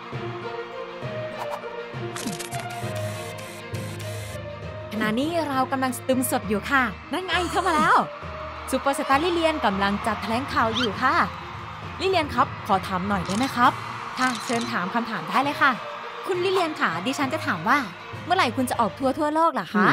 ขณะนี้เรากำลังสตรีมสดอยู่ค่ะนั่นไงเข้ามาแล้วซูเปอร์สตาร์ลิเลียนกำลังจัดแถลงข่าวอยู่ค่ะลิเลียนครับขอถามหน่อยได้ไหมครับค่ะเชิญถามคำถามได้เลยค่ะคุณลิเลียนค่ะดิฉันจะถามว่าเมื่อไหร่คุณจะออกทัวร์ทั่วโลกล่ะคะ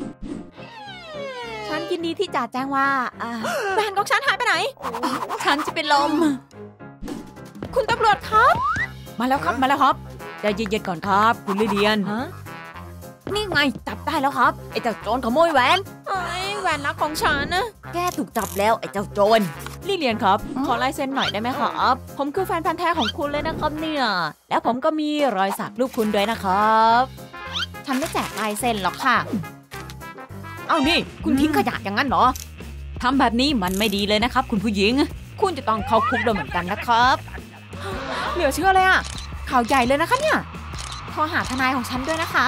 ฉันยินดีที่จะแจ้งว่าแหวนของฉันหายไปไหนฉันจะเป็นลมคุณตำรวจครับมาแล้วครับมาแล้วครับใจเย็นๆก่อนครับคุณลิเลียนนี่ไงจับได้แล้วครับไอ้เจ้าโจรขโมยแหวนแหวนรักของฉันนะแกถูกจับแล้วไอ้เจ้าโจรลิเลียนครับขอลายเซ็นหน่อยได้ไหมครับผมคือแฟนพันธุ์แท้ของคุณเลยนะครับเนี่ยแล้วผมก็มีรอยสักรูปคุณด้วยนะครับฉันไม่แจกลายเซ็นหรอกค่ะเอ้านี่คุณทิ้งขยะอย่างนั้นเหรอทำแบบนี้มันไม่ดีเลยนะครับคุณผู้หญิงคุณจะต้องเข้าคุกด้วยเหมือนกันนะครับเหลือเชื่อเลยอะข่าวใหญ่เลยนะคะเนี่ยโทรหาทนายของฉันด้วยนะคะ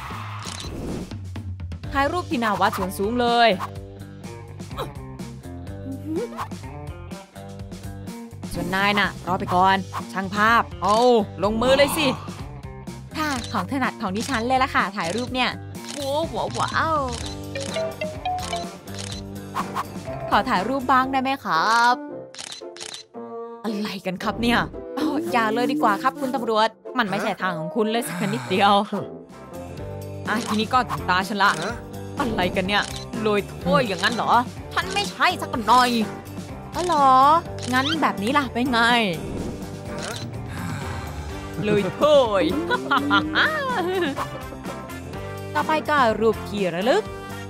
ถ่ายรูปที่หน้าวัดส่วนสูงเลยส่วนนายน่ะรอไปก่อนช่างภาพเอาลงมือเลยสิค่ะของถนัดของดิฉันเลยล่ะค่ะถ่ายรูปเนี่ยว้าวขอถ่ายรูปบ้างได้ไหมครับอะไรกันครับเนี่ยอย่าเลยดีกว่าครับคุณตำรวจมันไม่ใช่ทางของคุณเลยสักนิดเดียวทีนี้ก็ถึงตาฉันละอะไรกันเนี่ยโรยถ้วยอย่างนั้นเหรอฉันไม่ใช่สักหน่อยเหรองั้นแบบนี้ล่ะเป็นไงเลยถ้วยต่อไปก็รูปที่ระลึก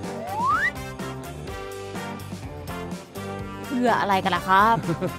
เพื่ออะไรกันล่ะครับ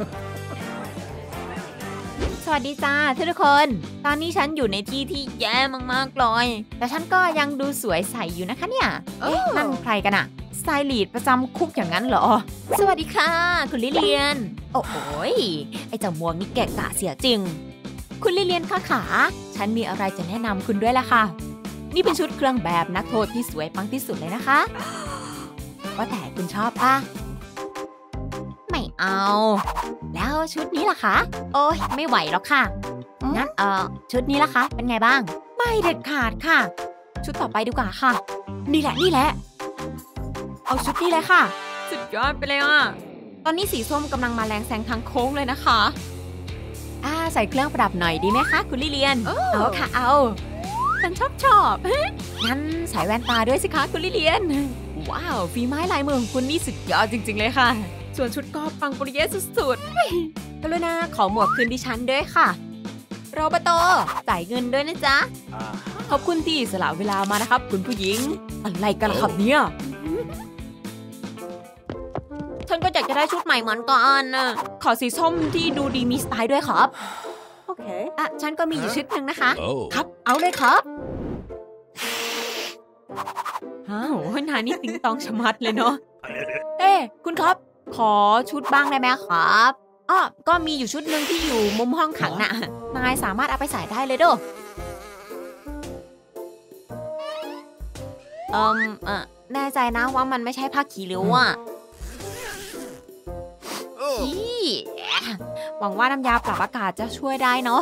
สวัสดีจ้าทุกคนตอนนี้ฉันอยู่ในที่ที่แย่มากๆเลยแต่ฉันก็ยังดูสวยใสอยู่นะคะเนี่ยนั่นใครกันอะสไตลิสต์ประจำคุกอย่างนั้นเหรอสวัสดีค่ะคุณลิเลียนโอ้โหไอ้เจ้าม่วงนี่แกะกะเสียจริงคุณลิเลียนค่ะขาฉันมีอะไรจะแนะนำคุณด้วยล่ะค่ะนี่เป็นชุดเครื่องแบบนักโทษที่สวยปังที่สุดเลยนะคะว่าแต่คุณชอบปะไม่เอาแล้วชุดนี้ล่ะคะโอ้ยไม่ไหวหรอกค่ะงั้นชุดนี้ล่ะคะเป็นไงบ้างไม่เด็ดขาดค่ะชุดต่อไปดีกว่าค่ะนี่แหละเอาชุดนี้เลยค่ะสุดยอดไปเลยอ่ะตอนนี้สีส้มกำลังมาแรงแซงทางโค้งเลยนะคะใส่เครื่องประดับหน่อยดีไหมคะคุณลิเลียนเอาค่ะเอาฉันชอบงั้นใส่แว่นตาด้วยสิคะคุณลิเลียนว้าวฝีไม้ลายมือของคุณนี่สุดยอดจริงๆเลยค่ะส่วนชุดก็ปังปุริเย่สุดๆกรุณาขอหมวกคืนดิฉันด้วยค่ะรปภ.จ่ายเงินด้วยนะจ๊ะขอบคุณที่สละเวลามานะครับคุณผู้หญิงอะไรกันล่ะครับเนี่ยฉันก็อยากจะได้ชุดใหม่เหมือนกันขอสีส้มที่ดูดีมีสไตล์ด้วยครับโอเคฉันก็มีอยู่ชุดหนึ่งนะคะครับเอาเลยครับโอ้โหนายนี่ติ๊งตองชะมัดเลยเนาะคุณครับขอชุดบ้างได้ไหมครับก็มีอยู่ชุดหนึ่งที่อยู่มุมห้องขังน่ะนายสามารถเอาไปใส่ได้เลยเด้อแน่ใจนะว่ามันไม่ใช่ผ้าขี้ริ้วอ่ะหวังว่าน้ำยาปรับอากาศจะช่วยได้เนาะ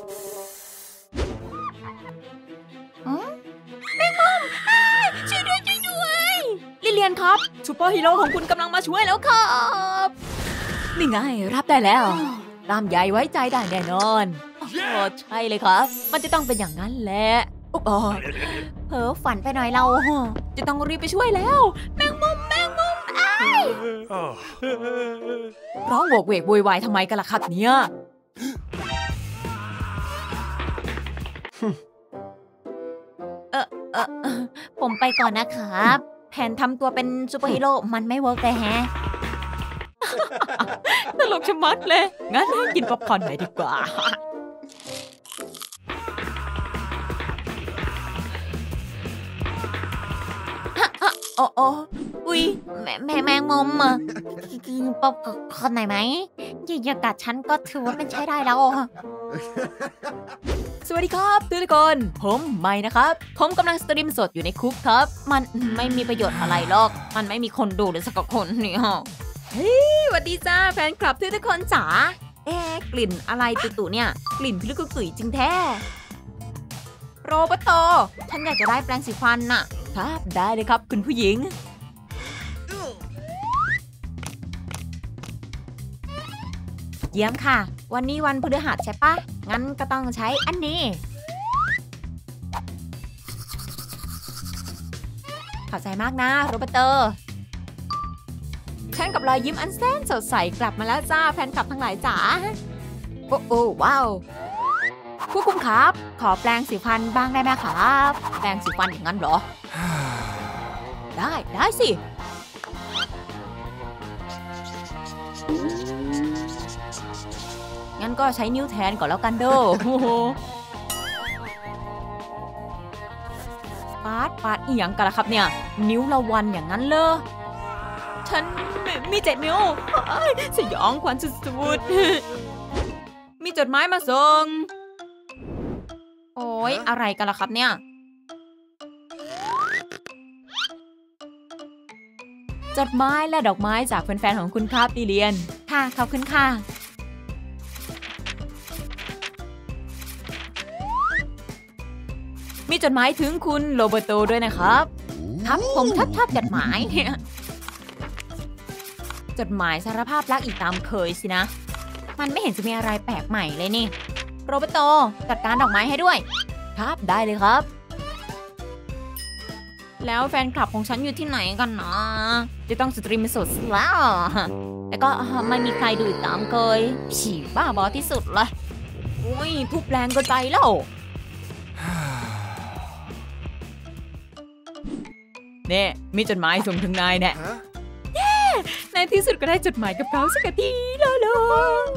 แมงมุมช่วยด้วยลิเลียนครับซูเปอร์ฮีโร่ของคุณกำลังมาช่วยแล้วครับนี่ไงรับได้แล้วตามยายไว้ใจได้แน่นอนใช่เลยครับมันจะต้องเป็นอย่างนั้นแหละเพ้อฝันไปหน่อยเราจะต้องรีบไปช่วยแล้วแมงมุมร้องโวกเวกโวยวายทำไมกันล่ะครับเนี่ยผมไปก่อนนะครับแผนทำตัวเป็นซูเปอร์ฮีโร่มันไม่เวิร์กเลยแฮะตลกชะมัดเลยงั้นกินป๊อปคอร์นหน่อยดีกว่าอุ๊ยแมงมุมกินป๊อปคอร์นหน่อยไหมอย่ากัดฉันก็ถือว่าเป็นใช้ได้แล้วสวัสดีครับทุกคนผมไม่นะครับผมกำลังสตรีมสดอยู่ในคุกครับมันไม่มีประโยชน์อะไรหรอกมันไม่มีคนดูเลยสักคนนี่ฮะเฮ้ยสวัสดีจ้าแฟนคลับทุกคนจ๋ากลิ่นอะไรตุ่ๆเนี่ยกลิ่นพิลึกกุ๋ยจริงแท้โรเบโตฉันอยากจะได้แปรงสีฟันน่ะครับได้เลยครับคุณผู้หญิงเยี่ยมค่ะวันนี้วันพฤหัสใช่ปะงั้นก็ต้องใช้อันนี้ขอบใจมากนะโรเบโตฉันกับรอยยิ้มอันแสนสดใสกลับมาแล้วจ้าแฟนคลับทั้งหลายจ๋าโอ้ว้าวผู้คุมครับขอแปรงสีฟันบ้างได้ไหมครับแปรงสีฟันอย่างนั้นเหรอ ได้สิงั้นก็ใช้นิ้วแทนก่อนแล้วกันเด้อปาดอีหยังกันล่ะครับเนี่ยนิ้วละวันอย่างนั้นเลยฉันมี7 นิ้วสยองขวัญสุดๆมีจดหมายมาส่งโอ้ยอะไรกันล่ะครับเนี่ยจดหมายและดอกไม้จากแฟนๆของคุณครับดิเลียนค่ะขอบคุณค่ะมีจดหมายถึงคุณโรเบโตด้วยนะครับครับผมชอบจดหมายจดหมายสารภาพรักอีกตามเคยสินะมันไม่เห็นจะมีอะไรแปลกใหม่เลยนี่โรเบโตจัดการดอกไม้ให้ด้วยครับได้เลยครับแล้วแฟนคลับของฉันอยู่ที่ไหนกันนะจะต้องสตรีมสดแล้วแต่ก็ไม่มีใครดูอีกตามเคยฉี่บ้าบอที่สุดเลยอุ้ยทุบแรงก็ใจแล้วเนี่ยมีจดหมายส่งถึงนายเนี่ยในที่สุดก็ได้จดหมายกับเขาสักทีแล้ว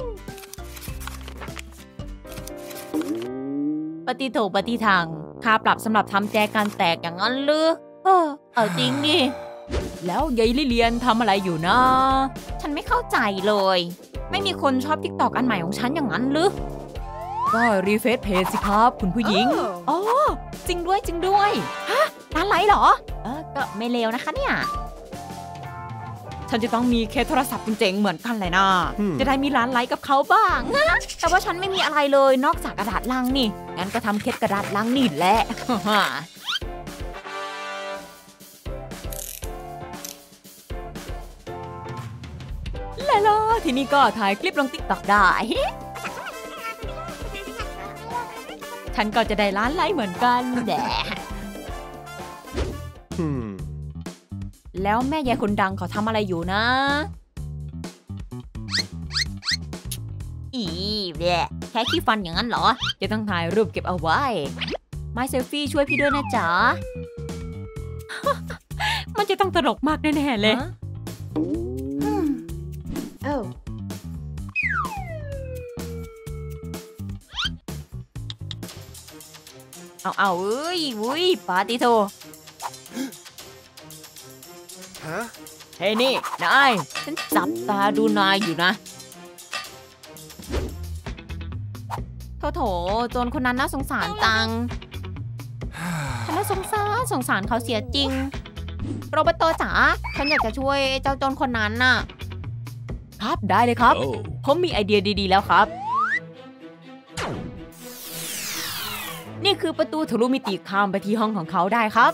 ปฏิโถปฏิทางค่าปรับสำหรับทำแจกันแตกอย่างนั้นหรือเอาจริงดิแล้วยายลิเลียนทำอะไรอยู่นะฉันไม่เข้าใจเลยไม่มีคนชอบติ๊กตอกอันใหม่ของฉันอย่างนั้นหรือก็รีเฟซเพจสิครับคุณผู้หญิงอ๋อจริงด้วยฮะร้านไลค์เหรอก็ไม่เลวนะคะเนี่ยฉันจะต้องมีเคสโทรศัพท์เจ๋งๆเหมือนกันเลยนะจะได้มีร้านไลค์กับเขาบ้างแต่ว่าฉันไม่มีอะไรเลยนอกจากกระดาษลังนี่งั้นก็ทำเคสกระดาษลังนี่แหละแล้วทีนี้ก็ถ่ายคลิปลง TikTok ได้ฉันก็จะได้ล้านไลค์เหมือนกันแหละแล้วแม่ยายคนดังเขาทำอะไรอยู่นะแหละแค่ขี้ฟันอย่างนั้นเหรอจะต้องถ่ายรูปเก็บเอาไว้ไม่เซลฟี่ช่วยพี่ด้วยนะจ๊ะ มันจะต้องตลกมากแน่ๆเลยเอาเอ้ยปาติโทเฮ้ยนี่นายฉันจับตาดูนายอยู่นะโถโจรคนนั้นน่าสงสารจังฉันน่าสงสารเขาเสียจริงโรเบโตจ๋าฉันอยากจะช่วยเจ้าโจรคนนั้นน่ะครับได้เลยครับผมมีไอเดียดีๆแล้วครับนี่คือประตูทะลุมิติข้ามไปที่ห้องของเขาได้ครับ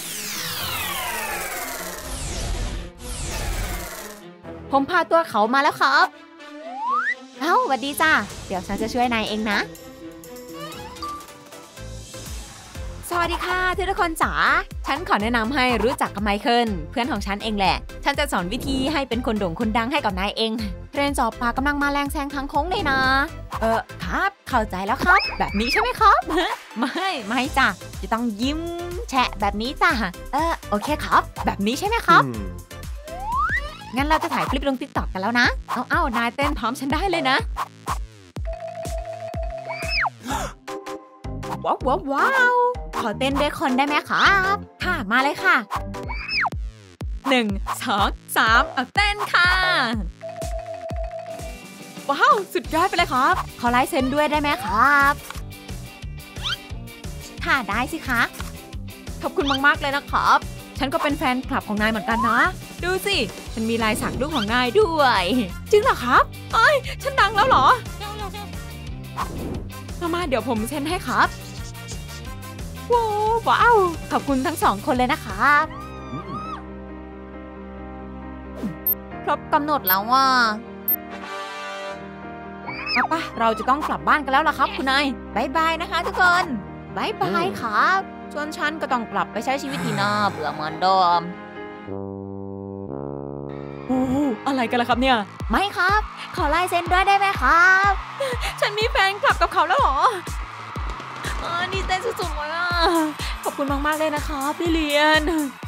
ผมพาตัวเขามาแล้วครับสวัสดีจ้าเดี๋ยวฉันจะช่วยนายเองนะสวัสดีค่ะทุกคนจ๋าฉันขอแนะนำให้รู้จักกับไมเคิลเพื่อนของฉันเองแหละฉันจะสอนวิธีให้เป็นคนโด่งคนดังให้กับนายเองเทรนจอบปลากำลังมาแรงแซงทางโค้งเลยนะครับเข้าใจแล้วครับแบบนี้ใช่ไหมครับไม่จ้ะจะต้องยิ้มแฉะแบบนี้จ้ะโอเคครับแบบนี้ใช่ไหมครับงั้นเราจะถ่ายคลิปลง TikTok กันแล้วนะนายเต้นพร้อมฉันได้เลยนะว้าวขอเต้นด้วยคนได้ไหมครับค่ะมาเลยค่ะ1 2 3เอาเต้นค่ะว้าวสุดยอดไปเลยครับขอลายเซ็นด้วยได้ไหมครับค่ะได้สิคะขอบคุณมากๆเลยนะครับฉันก็เป็นแฟนคลับของนายเหมือนกันนะดูสิฉันมีลายสักรูปของนายด้วยจริงเหรอครับเอ้ยฉันดังแล้วเหรอมาเดี๋ยวผมเซ็นให้ครับว้าวขอบคุณทั้ง2 คนเลยนะครับครบกำหนดแล้วว่าป่ะเราจะต้องกลับบ้านกันแล้วล่ะครับคุณนายบายบายนะคะทุกคนบายบายครับส่วนฉันก็ต้องกลับไปใช้ชีวิตที่น่าเบื่อเหมือนเดิมอะไรกันล่ะครับเนี่ยไม่ครับขอลายเซ็นด้วยได้ไหมครับฉันมีแฟนกลับกับเขาแล้วเหรอดีใจสุดๆเลยอ่ะขอบคุณมากๆเลยนะครับพี่เลียน